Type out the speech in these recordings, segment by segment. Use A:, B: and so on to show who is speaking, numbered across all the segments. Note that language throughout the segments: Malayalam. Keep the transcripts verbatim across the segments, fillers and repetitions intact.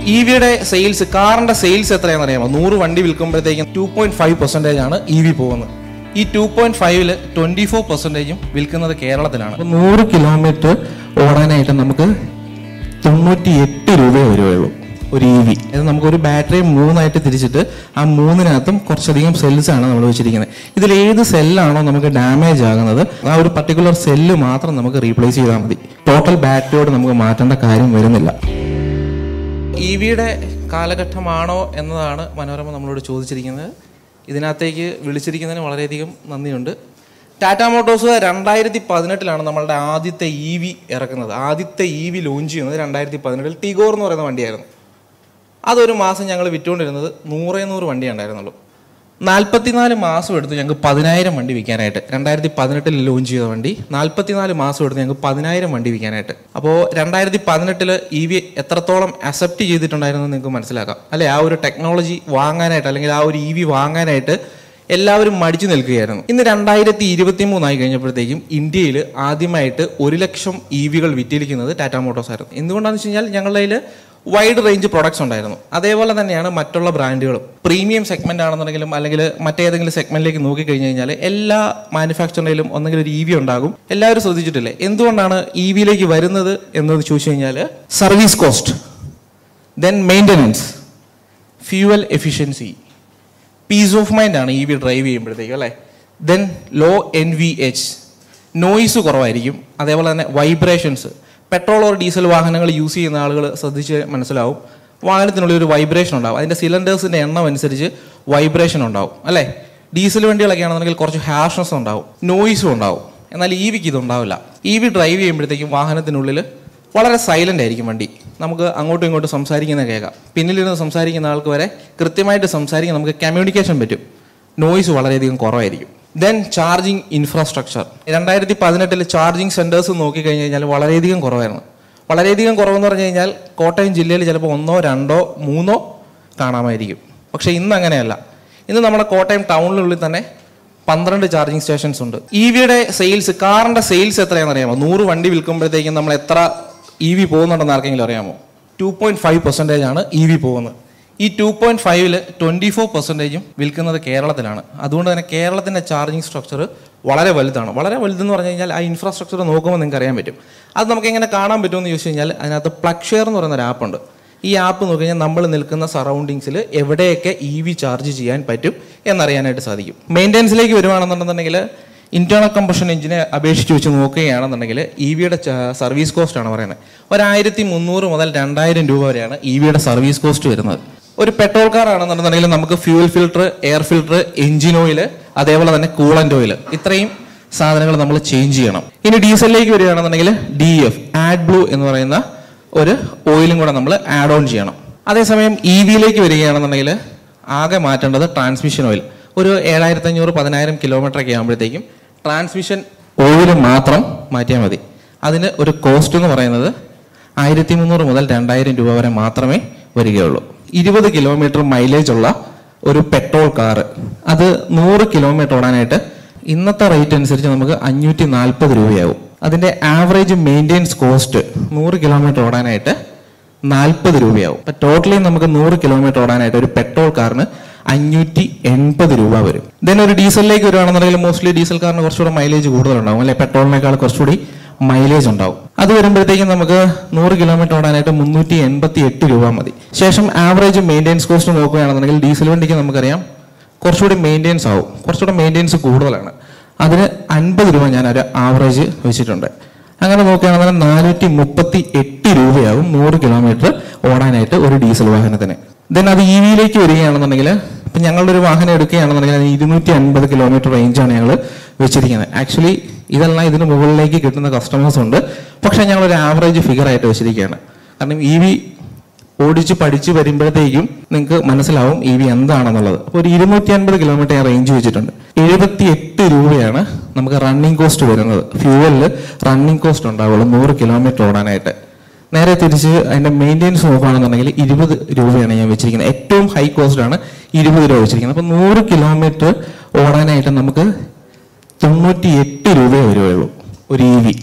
A: ഇ വിയുടെ സെയിൽസ്, കാറിന്റെ സെയിൽസ് എത്രയാണെന്ന് അറിയാമോ? നൂറ് വണ്ടി വിൽക്കുമ്പോഴത്തേക്കും ടു പോയിന്റ് ഫൈവ് പെർസെൻറ്റേജ് ആണ് ഇ വി പോകുന്നത്. ഈ ടു പോയിന്റ് ഫൈവില് ട്വന്റി ഫോർ പെർസെൻറ്റേജും വിൽക്കുന്നത് കേരളത്തിലാണ്. നൂറ് കിലോമീറ്റർ ഓടാനായിട്ട് നമുക്ക് തൊണ്ണൂറ്റി എട്ട് രൂപയെ വരുവുള്ളൂ ഒരു ഇ വി. ഇത് നമുക്കൊരു ബാറ്ററി മൂന്നായിട്ട് തിരിച്ചിട്ട് ആ മൂന്നിനകത്തും കുറച്ചധികം സെൽസ് ആണ് നമ്മൾ വെച്ചിരിക്കുന്നത്. ഇതിൽ ഏത് സെല്ലാണോ നമുക്ക് ഡാമേജ് ആകുന്നത് ആ ഒരു പർട്ടിക്കുലർ സെല്ല് മാത്രം നമുക്ക് റീപ്ലേസ് ചെയ്താൽ മതി. ടോട്ടൽ ബാറ്ററിയോട് നമുക്ക് മാറ്റേണ്ട കാര്യം വരുന്നില്ല. ഇ വിയുടെ കാലഘട്ടമാണോ എന്നതാണ് മനോരമ നമ്മളോട് ചോദിച്ചിരിക്കുന്നത്. ഇതിനകത്തേക്ക് വിളിച്ചിരിക്കുന്നതിന് വളരെയധികം നന്ദിയുണ്ട്. ടാറ്റ മോട്ടോഴ്സ് രണ്ടായിരത്തി പതിനെട്ടിലാണ് നമ്മളുടെ ആദ്യത്തെ ഇ വി ഇറക്കുന്നത്. ആദ്യത്തെ ഇ വി ലോഞ്ച് ചെയ്യുന്നത് രണ്ടായിരത്തി പതിനെട്ടിൽ ടിഗോർ എന്ന് പറയുന്ന വണ്ടിയായിരുന്നു. അതൊരു മാസം ഞങ്ങൾ വിറ്റുകൊണ്ടിരുന്നത് നൂറേ നൂറ് വണ്ടി ഉണ്ടായിരുന്നുള്ളൂ. നാൽപ്പത്തിനാല് മാസം എടുത്ത് ഞങ്ങൾക്ക് പതിനായിരം വണ്ടി വിൽക്കാനായിട്ട്. രണ്ടായിരത്തി പതിനെട്ടിൽ ലോഞ്ച് ചെയ്ത വണ്ടി നാൽപ്പത്തിനാല് മാസം എടുത്ത് ഞങ്ങൾക്ക് പതിനായിരം വണ്ടി വിൽക്കാനായിട്ട്. അപ്പോൾ രണ്ടായിരത്തി പതിനെട്ടില് ഇ വി എത്രത്തോളം അക്സെപ്റ്റ് ചെയ്തിട്ടുണ്ടായിരുന്നു നിങ്ങൾക്ക് മനസ്സിലാക്കാം അല്ലെ? ആ ഒരു ടെക്നോളജി വാങ്ങാനായിട്ട് അല്ലെങ്കിൽ ആ ഒരു ഇ വി വാങ്ങാനായിട്ട് എല്ലാവരും മടിച്ചു നിൽക്കുകയായിരുന്നു. ഇന്ന് രണ്ടായിരത്തി ഇരുപത്തി മൂന്നായി കഴിഞ്ഞപ്പോഴത്തേക്കും ഇന്ത്യയിൽ ആദ്യമായിട്ട് ഒരു ലക്ഷം ഇ വികൾ വിറ്റിരിക്കുന്നത് ടാറ്റ മോട്ടോഴ്സ് ആയിരുന്നു. എന്തുകൊണ്ടാണെന്ന് വെച്ച് കഴിഞ്ഞാൽ ഞങ്ങളുടെ കയ്യിൽ വൈഡ് റേഞ്ച് പ്രൊഡക്ട്സ് ഉണ്ടായിരുന്നു. അതേപോലെ തന്നെയാണ് മറ്റുള്ള ബ്രാൻഡുകളും. പ്രീമിയം സെഗ്മെന്റ് ആണെന്നുണ്ടെങ്കിലും അല്ലെങ്കിൽ മറ്റേതെങ്കിലും സെഗ്മെന്റിലേക്ക് നോക്കിക്കഴിഞ്ഞ് കഴിഞ്ഞാൽ എല്ലാ മാനുഫാക്ചറിലും ഒന്നെങ്കിലും ഒരു ഇ വി ഉണ്ടാകും. എല്ലാവരും ശ്രദ്ധിച്ചിട്ടില്ലേ? എന്തുകൊണ്ടാണ് ഇ വിയിലേക്ക് വരുന്നത് എന്നത് ചോദിച്ചു കഴിഞ്ഞാൽ service cost, then maintenance, fuel efficiency, peace of mind ആണ് ഇ വി ഡ്രൈവ് ചെയ്യുമ്പോഴത്തേക്കും അല്ലേ. Then low N V H, noise കുറവായിരിക്കും. അതേപോലെ തന്നെ വൈബ്രേഷൻസ്. പെട്രോൾ ഓർ ഡീസൽ വാഹനങ്ങൾ യൂസ് ചെയ്യുന്ന ആളുകൾ ശ്രദ്ധിച്ച് മനസ്സിലാവും, വാഹനത്തിനുള്ളിൽ ഒരു വൈബ്രേഷൻ ഉണ്ടാവും. അതിൻ്റെ സിലിണ്ടേഴ്സിൻ്റെ എണ്ണം അനുസരിച്ച് വൈബ്രേഷൻ ഉണ്ടാവും അല്ലേ. ഡീസൽ വണ്ടികളൊക്കെ ആണെന്നുണ്ടെങ്കിൽ കുറച്ച് ഹാർഷ്നെസ് ഉണ്ടാവും, നോയിസും ഉണ്ടാവും. എന്നാൽ ഇ വിക്ക് ഇതുണ്ടാവില്ല. ഇ വി ഡ്രൈവ് ചെയ്യുമ്പോഴത്തേക്കും വാഹനത്തിനുള്ളിൽ വളരെ സൈലൻ്റ് ആയിരിക്കും വണ്ടി. നമുക്ക് അങ്ങോട്ടും ഇങ്ങോട്ടും സംസാരിക്കുന്നത് കേൾക്കാം. പിന്നിലിരുന്ന് സംസാരിക്കുന്ന ആൾക്ക് വരെ കൃത്യമായിട്ട് സംസാരിക്കാൻ നമുക്ക് കമ്മ്യൂണിക്കേഷൻ പറ്റും. നോയിസ് വളരെയധികം കുറവായിരിക്കും. Then charging infrastructure. രണ്ടായിരത്തി പതിനെട്ടിൽ ചാർജിങ് സെൻറ്റേഴ്സ് നോക്കിക്കഴിഞ്ഞ് കഴിഞ്ഞാൽ വളരെയധികം കുറവായിരുന്നു. വളരെയധികം കുറവെന്ന് പറഞ്ഞു കഴിഞ്ഞാൽ കോട്ടയം ജില്ലയിൽ ചിലപ്പോൾ ഒന്നോ രണ്ടോ മൂന്നോ കാണാമായിരിക്കും. പക്ഷേ ഇന്ന് അങ്ങനെയല്ല. ഇന്ന് നമ്മുടെ കോട്ടയം ടൗണിനുള്ളിൽ തന്നെ പന്ത്രണ്ട് ചാർജിങ് സ്റ്റേഷൻസ് ഉണ്ട്. ഇ വിയുടെ സെയിൽസ്, കാറിൻ്റെ സെയിൽസ് എത്രയാണെന്ന് അറിയാമോ? നൂറ് വണ്ടി വിൽക്കുമ്പോഴത്തേക്കും നമ്മൾ എത്ര ഇ വി പോകുന്നുണ്ടെന്ന് ആർക്കെങ്കിലും അറിയാമോ? ടു പോയിന്റ് ഫൈവ് പെർസെൻറ്റേജ് ആണ് ഇ വി പോകുന്നത്. ഈ ടു പോയിന്റ് ഫൈവില് ട്വന്റി ഫോർ പെർസെൻറ്റേജും വിൽക്കുന്നത് കേരളത്തിലാണ്. അതുകൊണ്ട് തന്നെ കേരളത്തിൻ്റെ ചാർജിങ് സ്ട്രക്ചർ വളരെ വലുതാണ്. വളരെ വലുതെന്ന് പറഞ്ഞു കഴിഞ്ഞാൽ ആ ഇൻഫ്രാസ്ട്രക്ചർ നോക്കുമ്പോൾ നിങ്ങൾക്ക് അറിയാൻ പറ്റും. അത് നമുക്ക് എങ്ങനെ കാണാൻ പറ്റുമെന്ന് ചോദിച്ചു കഴിഞ്ഞാൽ അതിനകത്ത് പ്ലഗ് ഷെയർ എന്ന് പറയുന്ന ഒരു ആപ്പുണ്ട്. ഈ ആപ്പ് നോക്കി കഴിഞ്ഞാൽ നമ്മൾ നിൽക്കുന്ന സറൗണ്ടിങ്സിൽ എവിടെയൊക്കെ ഇ വി ചാർജ് ചെയ്യാൻ പറ്റും എന്നറിയാനായിട്ട് സാധിക്കും. മെയിൻ്റെനൻസിലേക്ക് വരുവാണെന്നുണ്ടെന്നുണ്ടെങ്കിൽ ഇന്റേണൽ കമ്പഷൻ എഞ്ചിനെ അപേക്ഷിച്ച് വെച്ച് നോക്കുകയാണെന്നുണ്ടെങ്കിൽ ഇ വിയുടെ സർവീസ് കോസ്റ്റ് ആണ് പറയുന്നത്. ഒരായിരത്തി മുന്നൂറ് മുതൽ രണ്ടായിരം രൂപ വരെയാണ് ഇ വിയുടെ സർവീസ് കോസ്റ്റ് വരുന്നത്. ഒരു പെട്രോൾ കാർ ആണെന്നുണ്ടെന്നുണ്ടെങ്കിൽ നമുക്ക് fuel filter, air filter, engine oil, അതേപോലെ തന്നെ കൂളന്റ് ഓയിൽ, ഇത്രയും സാധനങ്ങൾ നമ്മൾ ചേഞ്ച് ചെയ്യണം. ഇനി ഡീസലിലേക്ക് വരികയാണെന്നുണ്ടെങ്കിൽ ഡി എഫ്, ആഡ് ബ്ലൂ എന്ന് പറയുന്ന ഒരു ഓയിലും കൂടെ നമ്മൾ ആഡ് ഓൺ ചെയ്യണം. അതേസമയം ഇ വിയിലേക്ക് വരികയാണെന്നുണ്ടെങ്കിൽ ആകെ മാറ്റേണ്ടത് ട്രാൻസ്മിഷൻ ഓയിൽ. ഒരു ഏഴായിരത്തി അഞ്ഞൂറ് പതിനായിരം കിലോമീറ്റർ ഒക്കെ ആകുമ്പോഴത്തേക്കും ട്രാൻസ്മിഷൻ ഓയിൽ മാത്രം മാറ്റിയാൽ മതി. അതിന് ഒരു കോസ്റ്റ് എന്ന് പറയുന്നത് ആയിരത്തി മുന്നൂറ് മുതൽ രണ്ടായിരം രൂപ വരെ മാത്രമേ വരികയുള്ളൂ. ഇരുപത് കിലോമീറ്റർ മൈലേജ് ഉള്ള ഒരു പെട്രോൾ കാറ് അത് നൂറ് കിലോമീറ്റർ ഓടാനായിട്ട് ഇന്നത്തെ റേറ്റ് അനുസരിച്ച് നമുക്ക് അഞ്ഞൂറ്റി നാൽപ്പത് രൂപയാവും. അതിൻ്റെ ആവറേജ് മെയിൻ്റെനൻസ് കോസ്റ്റ് നൂറ് കിലോമീറ്റർ ഓടാനായിട്ട് നാൽപ്പത് രൂപയാവും. അപ്പം ടോട്ടലി നമുക്ക് നൂറ് കിലോമീറ്റർ ഓടാനായിട്ട് ഒരു പെട്രോൾ കാറിന് അഞ്ഞൂറ്റി എൺപത് രൂപ വരും. ദെൻ ഒരു ഡീസലിലേക്ക് വരുവാണെന്നുണ്ടെങ്കിൽ മോസ്റ്റ്ലി ഡീസൽ കാറിന് കുറച്ചുകൂടെ മൈലേജ് കൂടുതലുണ്ടാവും അല്ലെ, പെട്രോളിനേക്കാൾ കുറച്ചുകൂടി മൈലേജ് ഉണ്ടാവും. അത് വരുമ്പോഴത്തേക്കും നമുക്ക് നൂറ് കിലോമീറ്റർ ഓടാനായിട്ട് മുന്നൂറ്റി എൺപത്തി എട്ട് രൂപ മതി. ശേഷം ആവറേജ് മെയിൻ്റെനൻസ് കോസ്റ്റ് നോക്കുകയാണെന്നുണ്ടെങ്കിൽ ഡീസൽ വണ്ടിക്ക് നമുക്കറിയാം കുറച്ചുകൂടി മെയിൻ്റെനൻസ് ആവും, കുറച്ചുകൂടെ മെയിൻ്റെനൻസ് കൂടുതലാണ്. അതിന് അൻപത് രൂപ ഞാൻ ഒരു ആവറേജ് വെച്ചിട്ടുണ്ട്. അങ്ങനെ നോക്കുകയാണെന്നുണ്ടെങ്കിൽ നാനൂറ്റി മുപ്പത്തി എട്ട് രൂപയാവും നൂറ് കിലോമീറ്റർ ഓടാനായിട്ട് ഒരു ഡീസൽ വാഹനത്തിന്. ദെൻ അത് ഇ വിയിലേക്ക് വരികയാണെന്നുണ്ടെങ്കിൽ ഇപ്പം ഞങ്ങളുടെ ഒരു വാഹനം എടുക്കുകയാണെന്നുണ്ടെങ്കിൽ അതിന് ഇരുന്നൂറ്റി അൻപത് കിലോമീറ്റർ റേഞ്ചാണ് ഞങ്ങൾ വെച്ചിരിക്കുന്നത്. ആക്ച്വലി ഇതെല്ലാം ഇതിന് മുകളിലേക്ക് കിട്ടുന്ന കസ്റ്റമേഴ്സ് ഉണ്ട്. പക്ഷേ ഞങ്ങളൊരു ആവറേജ് ഫിഗർ ആയിട്ട് വെച്ചിരിക്കുകയാണ്. കാരണം ഇ വി ഓടിച്ച് പഠിച്ച് വരുമ്പോഴത്തേക്കും നിങ്ങൾക്ക് മനസ്സിലാവും ഇ വി എന്താണെന്നുള്ളത്. അപ്പോൾ ഒരു ഇരുന്നൂറ്റി അൻപത് കിലോമീറ്റർ ഞാൻ റേഞ്ച് വെച്ചിട്ടുണ്ട്. എഴുപത്തി എട്ട് രൂപയാണ് നമുക്ക് റണ്ണിങ് കോസ്റ്റ് വരുന്നത്. ഫ്യൂവലിൽ റണ്ണിങ് കോസ്റ്റ് ഉണ്ടാവുള്ളൂ നൂറ് കിലോമീറ്റർ ഓടാനായിട്ട്. നേരെ തിരിച്ച് അതിൻ്റെ മെയിൻ്റെനൻസ് നോക്കുകയാണെന്നുണ്ടെങ്കിൽ ഇരുപത് രൂപയാണ് ഞാൻ വെച്ചിരിക്കുന്നത്. ഏറ്റവും ഹൈ കോസ്റ്റ് ആണ് ഇരുപത് രൂപ വെച്ചിരിക്കുന്നത്. അപ്പോൾ നൂറ് കിലോമീറ്റർ ഓടാനായിട്ട് നമുക്ക് തൊണ്ണൂറ്റി എട്ട് രൂപയെ വരുവുള്ളൂ ഒരു ഇ വി.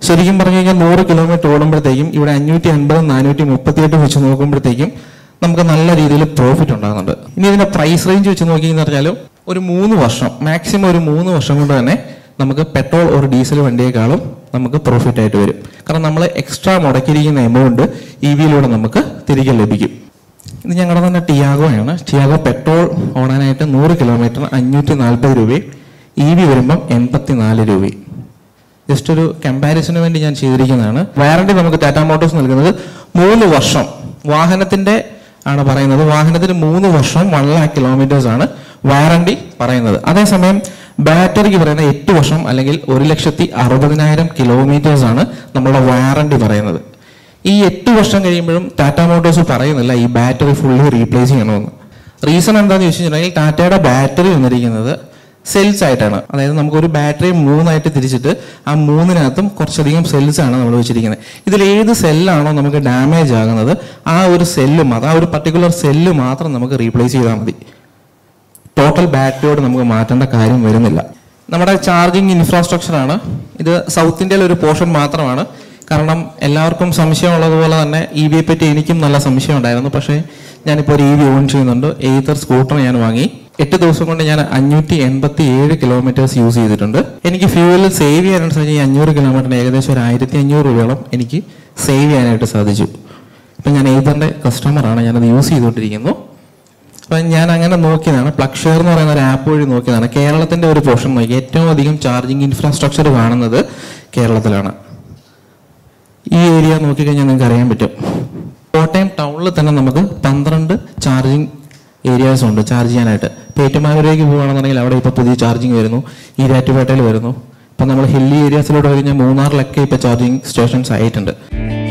A: ശരിക്കും പറഞ്ഞു കഴിഞ്ഞാൽ നൂറ് കിലോമീറ്റർ ഓടുമ്പോഴത്തേക്കും ഇവിടെ അഞ്ഞൂറ്റി അൻപതും നാനൂറ്റി മുപ്പത്തി എട്ടും വെച്ച് നോക്കുമ്പോഴത്തേക്കും നമുക്ക് നല്ല രീതിയിൽ പ്രോഫിറ്റ് ഉണ്ടാകുന്നുണ്ട്. ഇനി ഇതിന്റെ പ്രൈസ് റേഞ്ച് വെച്ച് നോക്കിയെന്ന് പറഞ്ഞാൽ ഒരു മൂന്ന് വർഷം മാക്സിമം ഒരു മൂന്ന് വർഷം കൊണ്ട് തന്നെ നമുക്ക് പെട്രോൾ ഒരു ഡീസൽ വണ്ടിയേക്കാളും നമുക്ക് പ്രോഫിറ്റ് ആയിട്ട് വരും. കാരണം നമ്മൾ എക്സ്ട്രാ മുടക്കിയിരിക്കുന്ന എമൗണ്ട് ഇ വിയിലൂടെ നമുക്ക് തിരികെ ലഭിക്കും. ഇത് ഞങ്ങളുടെ തന്നെ ടിയാഗോ ആണ്. ടിയാഗോ പെട്രോൾ ഓടാനായിട്ട് നൂറ് കിലോമീറ്റർ അഞ്ഞൂറ്റി നാൽപ്പത് രൂപയും ഇ വി വരുമ്പം എൺപത്തി നാല് രൂപയും. ജസ്റ്റ് ഒരു കമ്പാരിസന് വേണ്ടി ഞാൻ ചെയ്തിരിക്കുന്നതാണ്. വാറണ്ടി നമുക്ക് ടാറ്റ മോട്ടോഴ്സ് നൽകുന്നത് മൂന്ന് വർഷം വാഹനത്തിന്റെ ആണ് പറയുന്നത്. വാഹനത്തിന് മൂന്ന് വർഷം വൺ ലാക്ക് കിലോമീറ്റേഴ്സ് ആണ് വാറണ്ടി പറയുന്നത്. അതേസമയം ബാറ്ററിക്ക് പറയുന്ന എട്ട് വർഷം അല്ലെങ്കിൽ ഒരു ലക്ഷത്തി അറുപതിനായിരം കിലോമീറ്റേഴ്സ് ആണ് നമ്മളുടെ വാറണ്ടി പറയുന്നത്. ഈ എട്ട് വർഷം കഴിയുമ്പോഴും ടാറ്റ മോട്ടോഴ്സ് പറയുന്നില്ല ഈ ബാറ്ററി ഫുള്ളി റീപ്ലേസ് ചെയ്യണമെന്ന്. റീസൺ എന്താണെന്ന് ചോദിച്ചിട്ടുണ്ടെങ്കിൽ ടാറ്റയുടെ ബാറ്ററി വന്നിരിക്കുന്നത് സെൽസ് ആയിട്ടാണ്. അതായത് നമുക്കൊരു ബാറ്ററി മൂന്നായിട്ട് തിരിച്ചിട്ട് ആ മൂന്നിനകത്തും കുറച്ചധികം സെൽസ് ആണ് നമ്മൾ വെച്ചിരിക്കുന്നത്. ഇതിൽ ഏത് സെല്ലാണോ നമുക്ക് ഡാമേജ് ആകുന്നത് ആ ഒരു സെല്ല് മാത്രം ആ ഒരു പർട്ടിക്കുലർ സെല്ല് മാത്രം നമുക്ക് റീപ്ലേസ് ചെയ്താൽ മതി. ടോട്ടൽ ബാറ്ററിയോട് നമുക്ക് മാറ്റേണ്ട കാര്യം വരുന്നില്ല. നമ്മുടെ ചാർജിങ് ഇൻഫ്രാസ്ട്രക്ചറാണ് ഇത്. സൗത്ത് ഇന്ത്യയിലെ ഒരു പോർഷൻ മാത്രമാണ്. കാരണം എല്ലാവർക്കും സംശയമുള്ളതുപോലെ തന്നെ ഇ വിയെ പറ്റി എനിക്കും നല്ല സംശയം ഉണ്ടായിരുന്നു. പക്ഷേ ഞാനിപ്പോൾ ഒരു ഇ വി ഓൺ ചെയ്യുന്നുണ്ട്. എയ്തർ സ്കൂട്ടർ ഞാൻ വാങ്ങി. എട്ട് ദിവസം കൊണ്ട് ഞാൻ അഞ്ഞൂറ്റി എൺപത്തി ഏഴ് കിലോമീറ്റേഴ്സ് യൂസ് ചെയ്തിട്ടുണ്ട്. എനിക്ക് ഫ്യൂവലിൽ സേവ് ചെയ്യാനായിട്ട് സാധിച്ചു. ഈ അഞ്ഞൂറ് കിലോമീറ്ററിന് ഏകദേശം ഒരു ആയിരത്തി അഞ്ഞൂറ് രൂപയോളം എനിക്ക് സേവ് ചെയ്യാനായിട്ട് സാധിച്ചു. ഇപ്പം ഞാൻ എയ്തറിൻ്റെ കസ്റ്റമറാണ്. ഞാനത് യൂസ് ചെയ്തുകൊണ്ടിരിക്കുന്നു. അപ്പം ഞാൻ അങ്ങനെ നോക്കിയതാണ്. പ്ലഗ് ഷെയർ എന്ന് പറയുന്ന ഒരു ആപ്പ് വഴി നോക്കിയതാണ്. കേരളത്തിൻ്റെ ഒരു പോർഷൻ നോക്കി ഏറ്റവും അധികം ചാർജിങ് ഇൻഫ്രാസ്ട്രക്ചർ കാണുന്നത് കേരളത്തിലാണ്. ഈ ഏരിയ നോക്കിക്കഴിഞ്ഞാൽ നിങ്ങൾക്ക് അറിയാൻ പറ്റും. കോട്ടയം ടൗണിൽ തന്നെ നമുക്ക് പന്ത്രണ്ട് ചാർജിങ് ഏരിയാസ് ഉണ്ട് ചാർജ് ചെയ്യാനായിട്ട്. ഇപ്പോൾ ഏറ്റുമാനൂരേക്ക് പോകുകയാണെന്നുണ്ടെങ്കിൽ അവിടെ ഇപ്പോൾ പുതിയ ചാർജിങ് വരുന്നു. ഈരാറ്റുപേട്ടയിൽ വരുന്നു. ഇപ്പം നമ്മൾ ഹില്ലി ഏരിയാസിലോട്ട് കഴിഞ്ഞാൽ മൂന്നാറിലൊക്കെ ഇപ്പോൾ ചാർജിങ് സ്റ്റേഷൻസ് ആയിട്ടുണ്ട്.